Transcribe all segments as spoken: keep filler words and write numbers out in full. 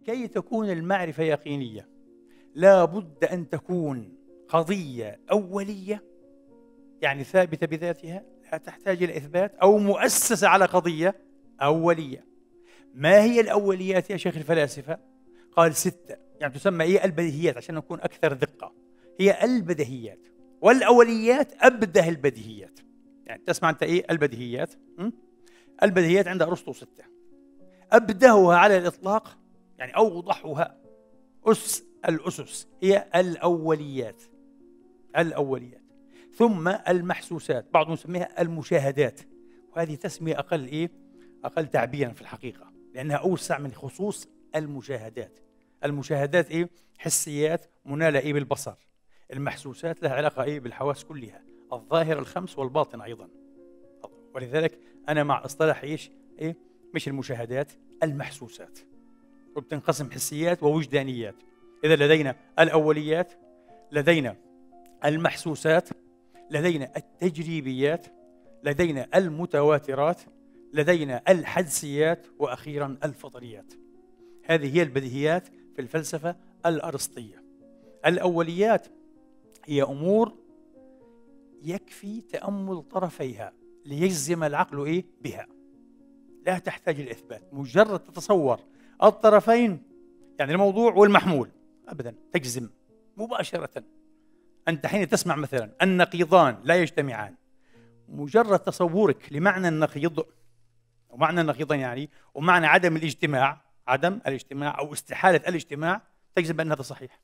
كي تكون المعرفة يقينية لا بد أن تكون قضية أولية، يعني ثابتة بذاتها لا تحتاج إلى إثبات، أو مؤسسة على قضية أولية. ما هي الأوليات يا شيخ الفلاسفة؟ قال ستة، يعني تسمى إيه؟ البديهيات، عشان نكون أكثر دقة. هي البديهيات، والأوليات أبده البديهيات. يعني تسمع أنت إيه البديهيات؟ م? البديهيات عند أرسطو ستة. أبدهها على الإطلاق، يعني أوضحها، أس الأسس، هي الأوليات. الأوليات ثم المحسوسات، بعضهم يسميها المشاهدات، وهذه تسمية أقل إيه؟ أقل تعبيرا في الحقيقة، لأنها أوسع من خصوص المشاهدات. المشاهدات إيه؟ حسيات منالة إيه؟ بالبصر. المحسوسات لها علاقة إيه؟ بالحواس كلها، الظاهر الخمس والباطن أيضا. ولذلك أنا مع اصطلاح إيش؟ إيه؟ مش المشاهدات، المحسوسات، وبتنقسم حسيات ووجدانيات. إذا لدينا الأوليات، لدينا المحسوسات، لدينا التجريبيات، لدينا المتواترات، لدينا الحدسيات، وأخيرا الفطريات. هذه هي البديهيات في الفلسفة الأرسطية. الأوليات هي أمور يكفي تأمل طرفيها ليجزم العقل إيه بها، لا تحتاج الإثبات، مجرد تتصور الطرفين، يعني الموضوع والمحمول، أبدا تجزم مباشرة. أنت حين تسمع مثلا النقيضان لا يجتمعان، مجرد تصورك لمعنى النقيض ومعنى النقيضين يعني ومعنى عدم الاجتماع، عدم الاجتماع أو استحالة الاجتماع، تجزم بأن هذا صحيح.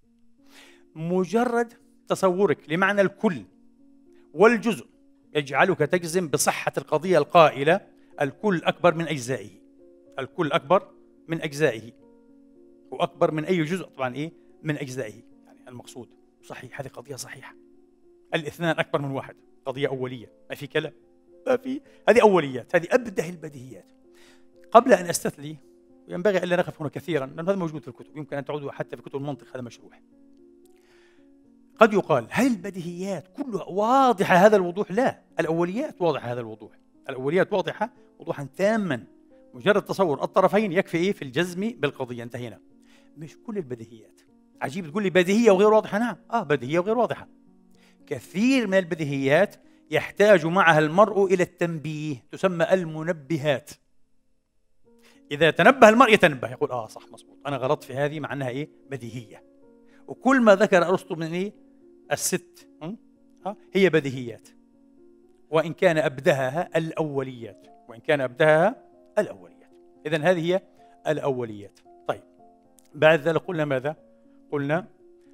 مجرد تصورك لمعنى الكل والجزء يجعلك تجزم بصحة القضية القائلة الكل أكبر من أجزائه. الكل أكبر من أجزائه، وأكبر من أي جزء طبعا إيه؟ من أجزائه، يعني المقصود صحيح، هذه قضية صحيحة. الاثنان أكبر من واحد، قضية أولية، ما في كلام، ما في، هذه أوليات، هذه أبده البديهيات. قبل أن أستثني، ينبغي ألا نقف هنا كثيرا، لأن هذا موجود في الكتب، يمكن أن تعودوا حتى في كتب المنطق، هذا مشروح. قد يقال هل البديهيات كلها واضحة هذا الوضوح؟ لا، الأوليات واضحة هذا الوضوح، الأوليات واضحة وضوحا تاما، مجرد تصور الطرفين يكفي إيه في الجزم بالقضية، انتهينا. مش كل البديهيات. عجيب تقول لي بديهية وغير واضحة؟ نعم، آه بديهية وغير واضحة. كثير من البديهيات يحتاج معها المرء إلى التنبيه، تسمى المنبهات. إذا تنبه المرء يتنبه، يقول آه صح مصبوط، أنا غلطت في هذه، مع أنها إيه؟ بديهية. وكل ما ذكر أرسطو من إيه؟ الست ها هي بديهيات، وإن كان أبدهها الأوليات، وإن كان أبدهها الأوليات. إذن هذه هي الأوليات. طيب، بعد ذلك قلنا ماذا؟ قلنا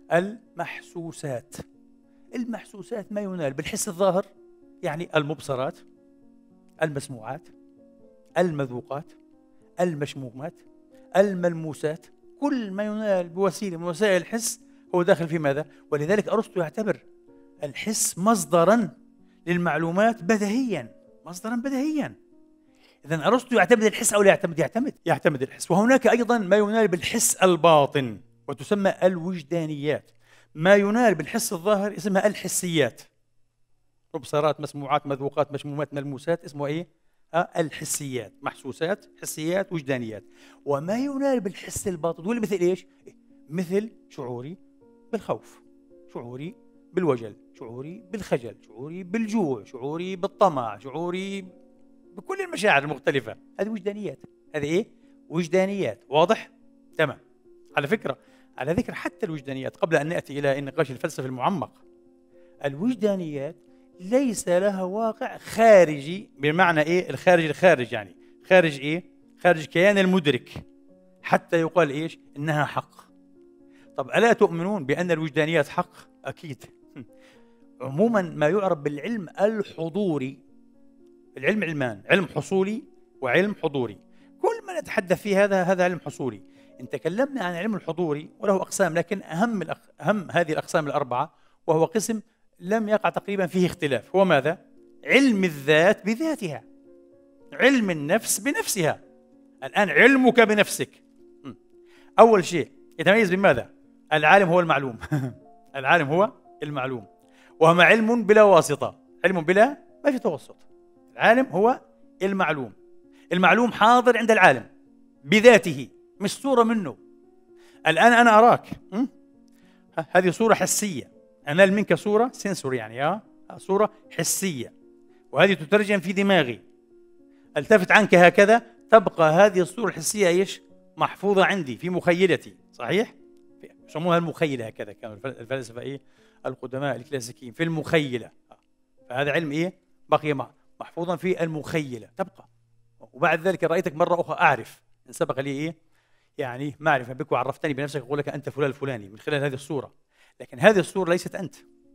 المحسوسات. المحسوسات ما ينال بالحس الظاهر، يعني المبصرات، المسموعات، المذوقات، المشمومات، الملموسات، كل ما ينال بوسيلة من وسائل الحس هو داخل في ماذا؟ ولذلك أرسطو يعتبر الحس مصدرا للمعلومات بديهيا، مصدرا بديهيا. إذن أرسطو يعتمد الحس أو لا يعتمد؟ يعتمد يعتمد الحس. وهناك أيضا ما ينال بالحس الباطن وتسمى الوجدانيات. ما ينال بالحس الظاهر اسمها الحسيات، مبصرات، مسموعات، مذوقات، مشمومات، ملموسات، اسمه إيه؟ أه الحسيات، محسوسات، حسيات، وجدانيات. وما ينال بالحس الباطن واللي مثل إيش؟ مثل شعوري بالخوف، شعوري بالوجل، شعوري بالخجل، شعوري بالجوع، شعوري بالطمع، شعوري بكل المشاعر المختلفة. هذه وجدانيات، هذه إيه؟ وجدانيات. واضح؟ تمام. على فكرة، على ذكر حتى الوجدانيات، قبل أن نأتي إلى النقاش الفلسفي المعمق، الوجدانيات ليس لها واقع خارجي، بمعنى إيه؟ الخارج الخارج يعني خارج إيه؟ خارج كيان المدرك حتى يقال إيش؟ إنها حق. طب ألا تؤمنون بأن الوجدانيات حق؟ أكيد. عموما ما يعرف بالعلم الحضوري، العلم علمان، علم حصولي وعلم حضوري. كل ما نتحدث فيه هذا هذا علم حصولي. إن تكلمنا عن العلم الحضوري وله أقسام، لكن أهم الأخ... أهم هذه الأقسام الأربعة، وهو قسم لم يقع تقريبا فيه اختلاف، هو ماذا؟ علم الذات بذاتها، علم النفس بنفسها. الآن علمك بنفسك أول شيء يتميز بماذا؟ العالم هو المعلوم. العالم هو المعلوم، وهو علم بلا واسطة، علم بلا ما في توسط. العالم هو المعلوم، المعلوم حاضر عند العالم بذاته، مش صورة منه. الآن أنا أراك، م? هذه صورة حسية، أنال منك صورة سنسور، يعني آه صورة حسية، وهذه تترجم في دماغي. التفت عنك هكذا، تبقى هذه الصورة الحسية إيش؟ محفوظة عندي في مخيلتي، صحيح؟ يسموها المخيلة، هكذا كانوا الفلاسفة إيه القدماء الكلاسيكيين، في المخيلة. فهذا علم إيه؟ بقي محفوظا في المخيلة، تبقى. وبعد ذلك رأيتك مرة أخرى أعرف، إن سبق لي إيه؟ يعني معرفة بك وعرفتني بنفسك، أقول لك أنت فلان الفلاني من خلال هذه الصورة. لكن هذه الصورة ليست أنت،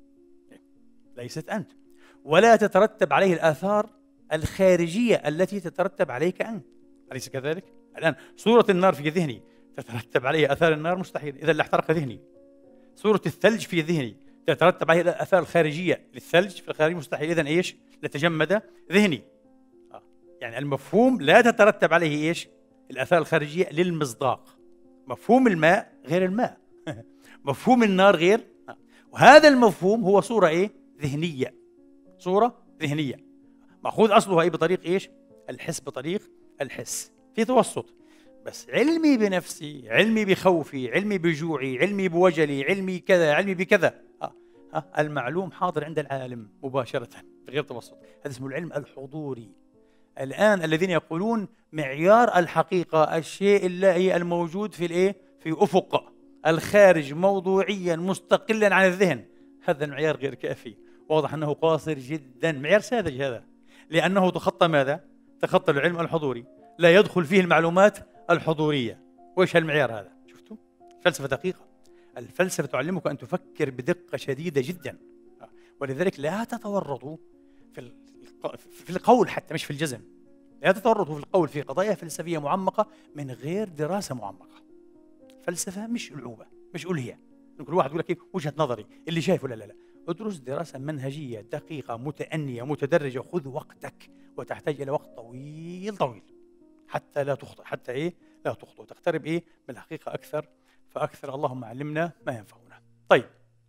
ليست أنت، ولا تترتب عليه الآثار الخارجية التي تترتب عليك أنت، أليس كذلك؟ الآن صورة النار في ذهني تترتب عليها آثار النار؟ مستحيل، إذا لاحترق ذهني. صورة الثلج في ذهني تترتب عليها الآثار الخارجية للثلج في الخارج؟ مستحيل، إذن إيش؟ لتجمد ذهني. آه. يعني المفهوم لا تترتب عليه إيش؟ الآثار الخارجية للمصداق. مفهوم الماء غير الماء مفهوم النار غير. آه. وهذا المفهوم هو صورة إيه؟ ذهنية، صورة ذهنية مأخوذ أصلها إيه؟ بطريق إيش؟ الحس، بطريق الحس، في توسط. بس علمي بنفسي، علمي بخوفي، علمي بجوعي، علمي بوجلي، علمي كذا، علمي بكذا. آه. آه. المعلوم حاضر عند العالم مباشرة بغير توسط. هذا اسمه العلم الحضوري. الآن الذين يقولون معيار الحقيقة الشيء اللائي الموجود في الإيه؟ في أفق الخارج موضوعيا مستقلا عن الذهن، هذا المعيار غير كافي، واضح أنه قاصر جدا، معيار ساذج هذا، لأنه تخطى ماذا؟ تخطى العلم الحضوري، لا يدخل فيه المعلومات الحضورية. وإيش هالمعيار هذا؟ شفتوا؟ الفلسفة دقيقة، الفلسفة تعلمك أن تفكر بدقة شديدة جدا، ولذلك لا تتورطوا في في القول، حتى مش في الجزم، لا تتورطوا في القول في قضايا فلسفية معمقة من غير دراسة معمقة. الفلسفة مش ألعوبة، مش ألهية كل واحد يقول لك إيه وجهة نظري اللي شايفه. لا لا لا، ادرس دراسة منهجية دقيقة متأنية متدرجة، خذ وقتك، وتحتاج إلى وقت طويل طويل حتى لا تخطئ، حتى إيه لا تخطئ، وتقترب إيه من الحقيقة أكثر فأكثر. اللهم علمنا ما ينفعنا. طيب،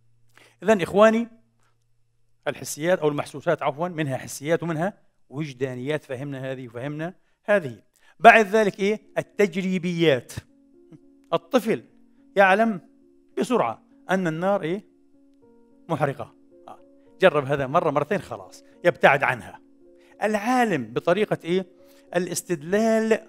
إذن إخواني، الحسيات أو المحسوسات عفوا، منها حسيات ومنها وجدانيات، فهمنا هذه وفهمنا هذه. بعد ذلك إيه؟ التجريبيات. الطفل يعلم بسرعة أن النار إيه؟ محرقة، آه. جرب هذا مرة مرتين خلاص يبتعد عنها. العالم بطريقة إيه؟ الاستدلال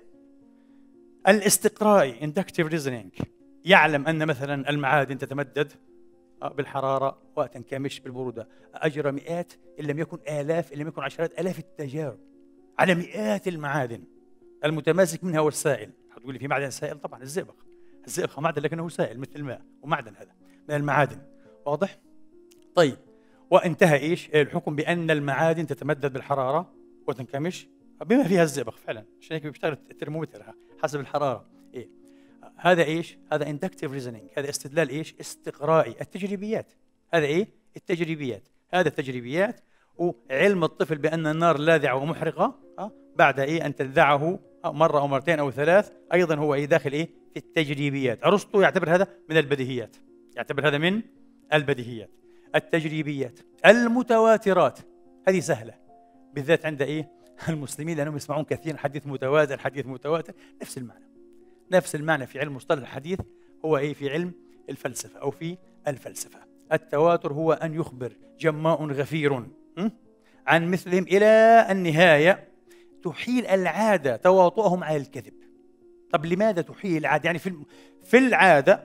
الاستقرائي inductive reasoning يعلم أن مثلا المعادن تتمدد بالحرارة وتنكمش بالبرودة. أجرى مئات إن لم يكن آلاف إن لم يكن عشرات آلاف التجارب على مئات المعادن، المتماسك منها والسائل. هتقول لي في معدن سائل؟ طبعا الزئبق، الزئبق معدن لكنه سائل مثل الماء، ومعدن هذا من المعادن، واضح؟ طيب، وانتهى إيش؟ الحكم بأن المعادن تتمدد بالحرارة وتنكمش بما فيها الزئبق فعلا، عشان هيك بيشتغل الترمومتر حسب الحرارة. إيه؟ هذا إيش؟ هذا inductive reasoning، هذا استدلال إيش؟ استقرائي. التجريبيات، هذا إيه؟ التجريبيات، هذا التجريبيات. وعلم الطفل بأن النار لاذعة ومحرقة أه؟ بعد إيه أن تلذعه مرة أو مرتين أو ثلاث، أيضا هو إيه؟ داخل إيه؟ في التجريبيات. أرسطو يعتبر هذا من البديهيات، يعتبر هذا من البديهيات. التجريبيات المتواترات هذه سهلة، بالذات عند إيه؟ المسلمين، لأنهم يسمعون كثيرا حديث متواتر حديث متواتر، نفس المعنى، نفس المعنى في علم مصطلح الحديث هو إيه؟ في علم الفلسفة أو في الفلسفة. التواتر هو أن يخبر جماء غفير عن مثلهم إلى النهاية، تحيل العادة تواطؤهم على الكذب. طب لماذا تحيل العادة؟ يعني في في العادة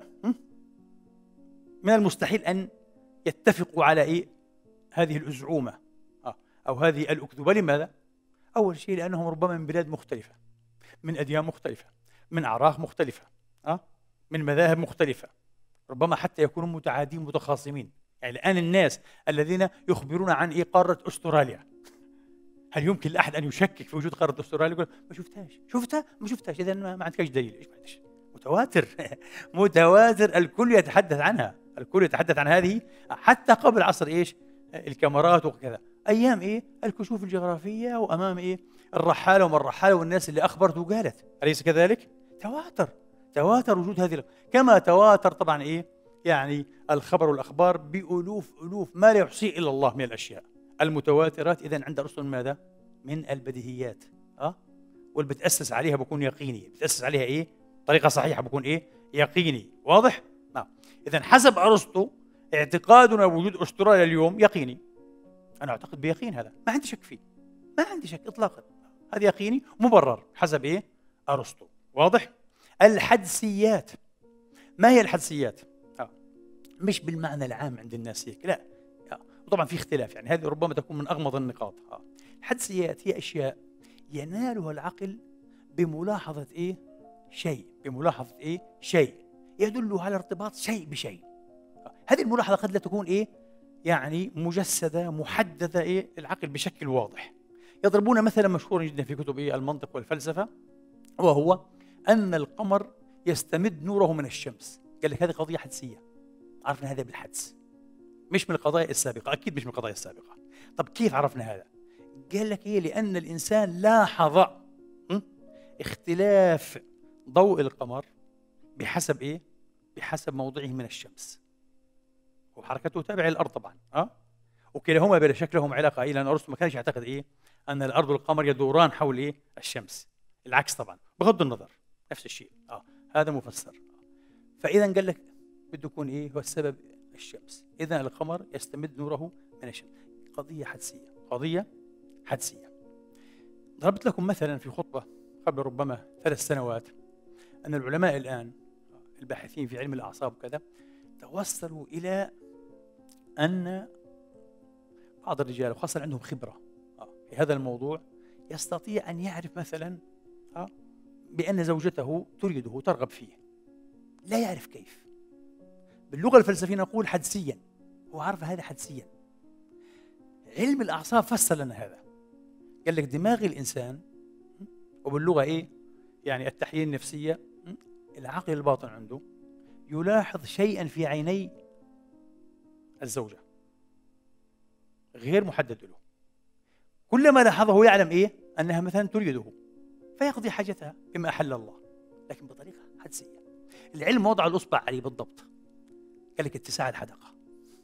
من المستحيل أن يتفقوا على إيه؟ هذه الأزعومة أو هذه الأكذوبة. لماذا؟ أول شيء لأنهم ربما من بلاد مختلفة، من أديان مختلفة، من أعراق مختلفة، أه؟ من مذاهب مختلفة، ربما حتى يكونوا متعادين متخاصمين. يعني الآن الناس الذين يخبرون عن إيه؟ قارة أستراليا، هل يمكن لأحد أن يشكك في وجود قارة أستراليا؟ يقول ما شفتهاش، شفتها ما شفتهاش، إذا ما عندكش دليل. إيش معلش؟ متواتر متواتر، الكل يتحدث عنها، الكل يتحدث عن هذه حتى قبل عصر إيش؟ الكاميرات وكذا، أيام إيه؟ الكشوف الجغرافية، وأمام إيه؟ الرحالة وما الرحالة والناس اللي أخبرت وقالت، أليس كذلك؟ تواتر، تواتر وجود هذه، كما تواتر طبعا إيه؟ يعني الخبر والأخبار بألوف ألوف ما لا يحصيه إلا الله من الأشياء. المتواترات إذن عند أرسطو ماذا؟ من البديهيات، أه؟ واللي بتأسس عليها بكون يقيني، بتأسس عليها إيه؟ طريقة صحيحة بكون إيه؟ يقيني. واضح؟ نعم. إذا حسب أرسطو اعتقادنا بوجود أستراليا اليوم يقيني. أنا أعتقد بيقين، هذا ما عندي شك فيه، ما عندي شك إطلاقا، هذا يقيني مبرر حسب إيه؟ أرسطو. واضح؟ الحدسيات، ما هي الحدسيات؟ آه. مش بالمعنى العام عند الناس هيك، لا، آه. وطبعا في اختلاف، يعني هذه ربما تكون من أغمض النقاط. آه. الحدسيات هي أشياء ينالها العقل بملاحظة إيه؟ شيء، بملاحظة إيه؟ شيء يدل على ارتباط شيء بشيء. آه. هذه الملاحظة قد لا تكون إيه؟ يعني مجسدة محددة إيه؟ العقل بشكل واضح. يضربون مثلا مشهورا جدا في كتب إيه؟ المنطق والفلسفة، وهو أن القمر يستمد نوره من الشمس. قال لك هذه قضية حدسية، عرفنا هذا بالحدس، مش من القضايا السابقة، أكيد مش من القضايا السابقة. طب كيف عرفنا هذا؟ قال لك إيه؟ لأن الإنسان لاحظ اختلاف ضوء القمر بحسب إيه؟ بحسب موضعه من الشمس، وحركته تابعة للأرض طبعا. أه؟ وكلاهما بلا شك لهم علاقة إيه؟ لأن أرسطو ما كانش يعتقد إيه؟ أن الأرض والقمر يدوران حول إيه؟ الشمس، العكس طبعا، بغض النظر نفس الشيء. اه هذا مفسر. فاذا قال لك بده يكون ايه هو السبب؟ الشمس. اذا القمر يستمد نوره من الشمس. قضيه حدسيه، قضيه حدسيه. ضربت لكم مثلا في خطبه قبل ربما ثلاث سنوات ان العلماء الان الباحثين في علم الاعصاب وكذا توصلوا الى ان بعض الرجال وخاصه عندهم خبره في هذا الموضوع يستطيع ان يعرف مثلا بأن زوجته تريده ترغب فيه، لا يعرف كيف. باللغة الفلسفية نقول حدسيا، هو عارف هذا حدسيا. علم الأعصاب فسر لنا هذا، قال لك دماغ الإنسان، وباللغة إيه؟ يعني التحليل النفسية، العقل الباطن عنده يلاحظ شيئا في عيني الزوجة غير محدد له، كلما لاحظه يعلم إيه؟ أنها مثلا تريده فيقضي حاجتها بما أحل الله، لكن بطريقة حدسية. العلم وضع الأصبع عليه بالضبط، قال لك اتساع الحدقة.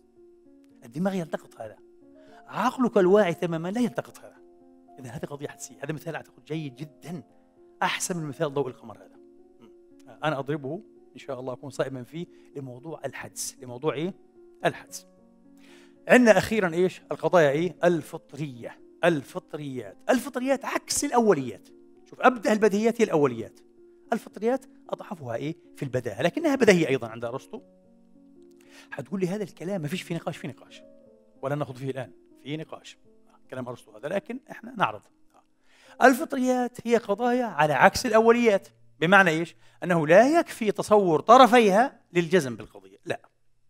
الدماغ يلتقط هذا، عقلك الواعي تماما لا يلتقط هذا. إذا هذه قضية حدسية. هذا مثال أعتقد جيد جدا، أحسن من مثال ضوء القمر هذا. أنا أضربه إن شاء الله أكون صائما فيه لموضوع الحدس، لموضوع إيه؟ الحدس. عندنا أخيرا إيش؟ القضايا إيه؟ الفطرية، الفطريات. الفطريات عكس الأوليات. شوف، أبدأ البديهيات هي الأوليات، الفطريات أضعفها إيه؟ في البداهة، لكنها بديهية أيضا عند أرسطو. حتقول لي هذا الكلام ما فيش فيه نقاش، في نقاش ولا نأخذ فيه الآن، في نقاش كلام أرسطو هذا، لكن إحنا نعرض. الفطريات هي قضايا على عكس الأوليات، بمعنى إيش؟ أنه لا يكفي تصور طرفيها للجزم بالقضية، لا.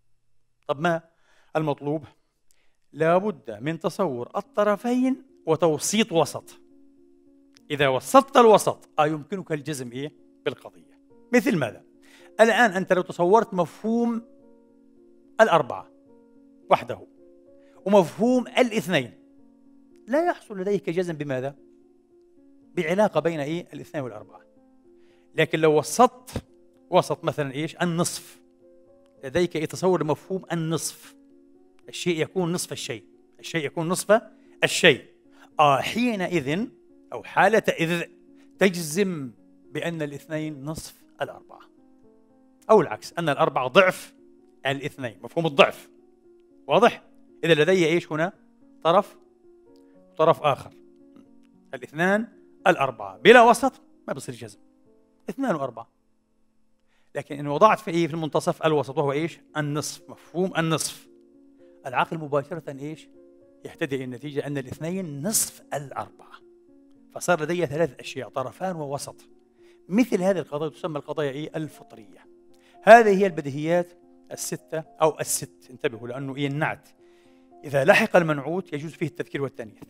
طب ما المطلوب؟ لا بد من تصور الطرفين وتوسيط وسط. إذا وسطت الوسط آه يمكنك الجزم إيه؟ بالقضية. مثل ماذا؟ الآن أنت لو تصورت مفهوم الأربعة وحده ومفهوم الاثنين، لا يحصل لديك جزم بماذا؟ بعلاقة بين إيه؟ الاثنين والأربعة. لكن لو وسطت وسط مثلا إيش؟ النصف، لديك إيه؟ تصور مفهوم النصف، الشيء يكون نصف الشيء، الشيء يكون نصف الشيء. آه حينئذ أو حالة إذ تجزم بأن الاثنين نصف الأربعة، أو العكس، أن الأربعة ضعف الاثنين، مفهوم الضعف. واضح؟ إذا لدي إيش هنا؟ طرف وطرف آخر، الاثنان الأربعة بلا وسط ما بصير جزم، اثنان وأربعة. لكن إن وضعت في إيه؟ في المنتصف الوسط، وهو إيش؟ النصف، مفهوم النصف، العقل مباشرة إيش؟ يهتدي إلى النتيجة أن الاثنين نصف الأربعة، فصار لدي ثلاث أشياء، طرفان ووسط. مثل هذه القضايا تسمى القضايا إيه؟ الفطرية. هذه هي البديهيات الستة أو الست، انتبهوا لأنه إيه؟ النعت إذا لحق المنعوت يجوز فيه التذكير والتأنيث.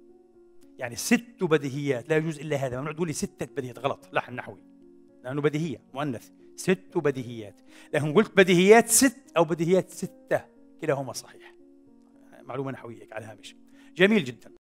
يعني ست بديهيات لا يجوز إلا هذا، ممنوع تقول لي ستة بديهيات، غلط، لحن نحوي، لأنه بديهية مؤنث، ست بديهيات. لكن قلت بديهيات ست أو بديهيات ستة، كلاهما صحيح. معلومة نحوية على الهامش. جميل جدا.